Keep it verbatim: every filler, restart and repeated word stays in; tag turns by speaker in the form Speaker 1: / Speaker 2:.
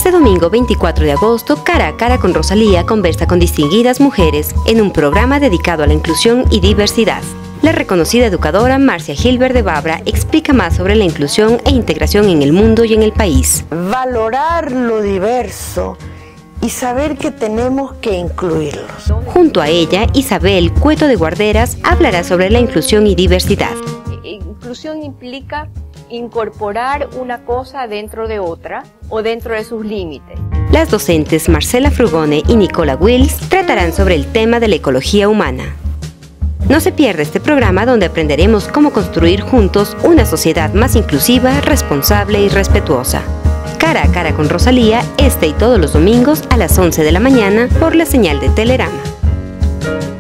Speaker 1: Este domingo veinticuatro de agosto, Cara a Cara con Rosalía conversa con distinguidas mujeres en un programa dedicado a la inclusión y diversidad. La reconocida educadora Marcia Gilbert de Babra explica más sobre la inclusión e integración en el mundo y en el país.
Speaker 2: Valorar lo diverso y saber que tenemos que incluirlos.
Speaker 1: Junto a ella, Isabel Cueto de Guarderas hablará sobre la inclusión y diversidad.
Speaker 3: Inclusión implica incorporar una cosa dentro de otra o dentro de sus límites.
Speaker 1: Las docentes Marcela Frugone y Nicola Wills tratarán sobre el tema de la ecología humana. No se pierda este programa donde aprenderemos cómo construir juntos una sociedad más inclusiva, responsable y respetuosa. Cara a Cara con Rosalía, este y todos los domingos a las once de la mañana por la señal de Telerama.